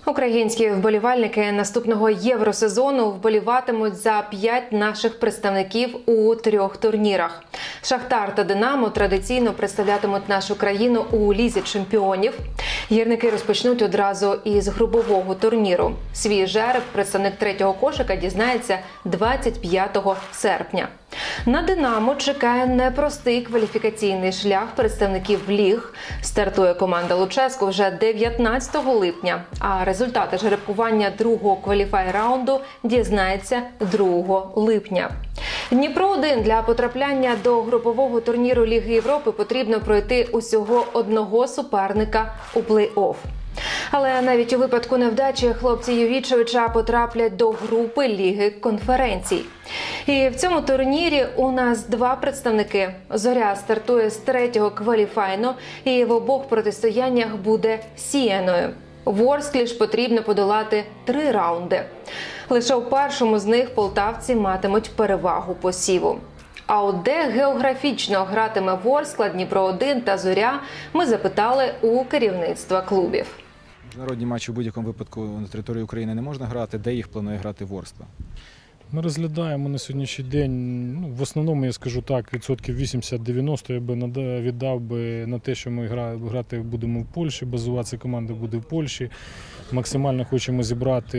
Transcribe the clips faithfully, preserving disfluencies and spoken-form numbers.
Українські вболівальники наступного євросезону вболіватимуть за п'ять наших представників у трьох турнірах. Шахтар та Динамо традиційно представлятимуть нашу країну у Лізі чемпіонів. Гірники розпочнуть одразу із групового турніру. Свій жереб представник третього кошика дізнається двадцять п'ятого серпня. На «Динамо» чекає непростий кваліфікаційний шлях представників ліг. Стартує команда Луческу вже дев'ятнадцятого липня, а результати жеребкування другого кваліфай-раунду дізнається другого липня. Дніпро один для потрапляння до групового турніру Ліги Європи потрібно пройти усього одного суперника у плей-офф. Але навіть у випадку невдачі хлопці Йовічевича потраплять до групи Ліги конференцій. І в цьому турнірі у нас два представники. «Зоря» стартує з третього кваліфайну і в обох протистояннях буде сіяною. «Ворсклі» ж потрібно подолати три раунди. Лише у першому з них полтавці матимуть перевагу посіву. А от де географічно гратиме «Ворскла», Дніпро один та «Зоря» ми запитали у керівництва клубів. Міжнародні матчі в будь-якому випадку на території України не можна грати. Де їх планує грати «Ворскла»? Ми розглядаємо на сьогоднішній день, ну, в основному, я скажу так, відсотків вісімдесят-дев'яносто я би віддав би на те, що ми грати будемо в Польщі, базуватися команда буде в Польщі. Максимально хочемо зібрати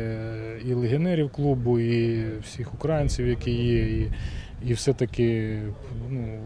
і легіонерів клубу, і всіх українців, які є, і, і все-таки ну,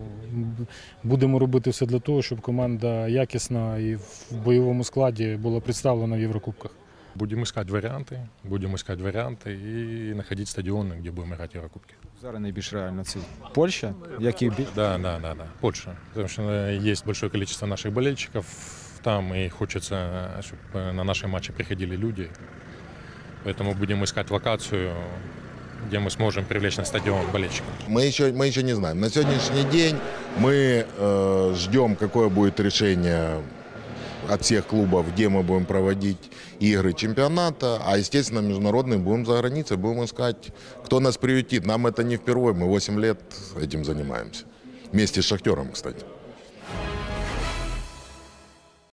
будемо робити все для того, щоб команда якісна і в бойовому складі була представлена в Єврокубках. Будем искать варианты, будем искать варианты и находить стадионы, где будем играть в Еврокубки. Зараз найбільш реально це Польща, як і... Да, да, да, да, Польша. Потому что есть большое количество наших болельщиков там, и хочется, чтобы на наши матчи приходили люди. Поэтому будем искать локацию, где мы сможем привлечь на стадион болельщиков. Мы еще, мы еще не знаем. На сегодняшний день мы э, ждем, какое будет решение от всех клубов, где мы будем проводить игры чемпионата, а, естественно, международные будем за границей, будем искать, кто нас приютит. Нам это не впервые, мы восемь лет этим занимаемся. Вместе с «Шахтером», кстати.